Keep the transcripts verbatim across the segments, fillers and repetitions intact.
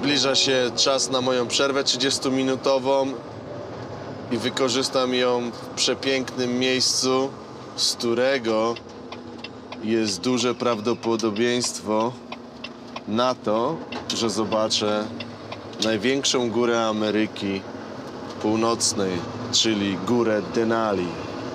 Zbliża się czas na moją przerwę trzydziestominutową i wykorzystam ją w przepięknym miejscu, z którego jest duże prawdopodobieństwo na to, że zobaczę największą górę Ameryki Północnej, czyli górę Denali.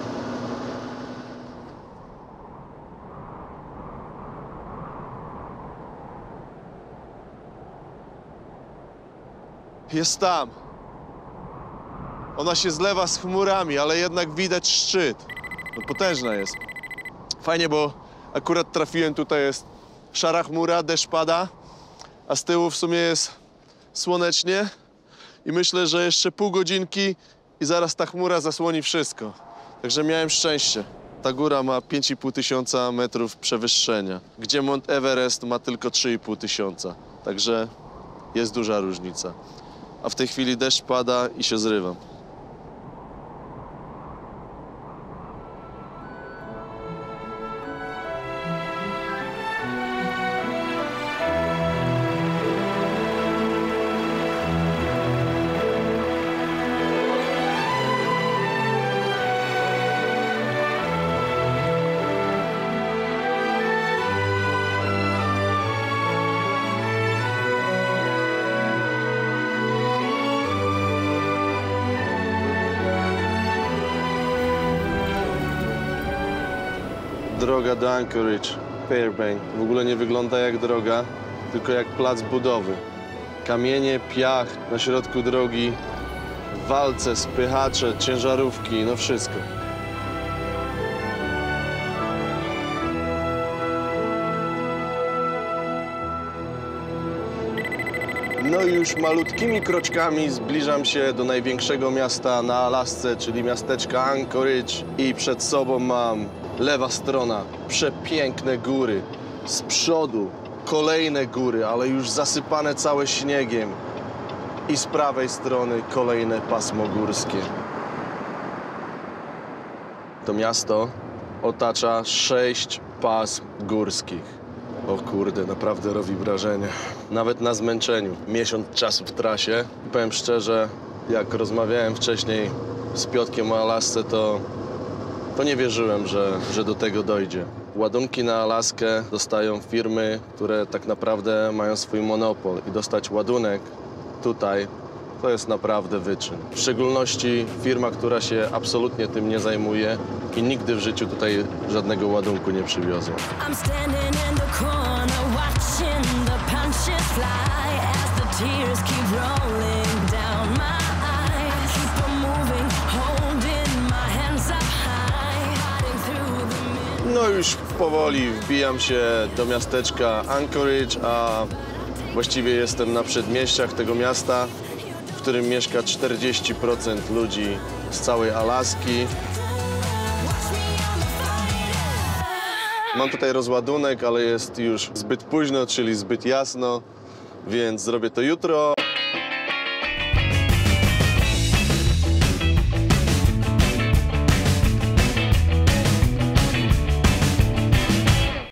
Jest tam. Ona się zlewa z chmurami, ale jednak widać szczyt. No, potężna jest. Fajnie, bo akurat trafiłem, tutaj jest szara chmura, deszcz pada, a z tyłu w sumie jest słonecznie i myślę, że jeszcze pół godzinki i zaraz ta chmura zasłoni wszystko. Także miałem szczęście. Ta góra ma pięć i pół tysiąca metrów przewyższenia, gdzie Mount Everest ma tylko trzy i pół tysiąca. Także jest duża różnica. A w tej chwili deszcz pada i się zrywam. Droga do Anchorage, Fairbanks. W ogóle nie wygląda jak droga, tylko jak plac budowy. Kamienie, piach na środku drogi, walce, spychacze, ciężarówki, no wszystko. No i już malutkimi kroczkami zbliżam się do największego miasta na Alasce, czyli miasteczka Anchorage. I przed sobą mam lewa strona, przepiękne góry. Z przodu kolejne góry, ale już zasypane całe śniegiem. I z prawej strony kolejne pasmo górskie. To miasto otacza sześć pasm górskich. O kurde, naprawdę robi wrażenie. Nawet na zmęczeniu. Miesiąc czasu w trasie. I powiem szczerze, jak rozmawiałem wcześniej z Piotrkiem o Alasce, to, to nie wierzyłem, że, że do tego dojdzie. Ładunki na Alaskę dostają firmy, które tak naprawdę mają swój monopol. I dostać ładunek tutaj to jest naprawdę wyczyn. W szczególności firma, która się absolutnie tym nie zajmuje i nigdy w życiu tutaj żadnego ładunku nie przywiozła. No już powoli wbijam się do miasteczka Anchorage, a właściwie jestem na przedmieściach tego miasta, w którym mieszka czterdzieści procent ludzi z całej Alaski. Mam tutaj rozładunek, ale jest już zbyt późno, czyli zbyt jasno, więc zrobię to jutro.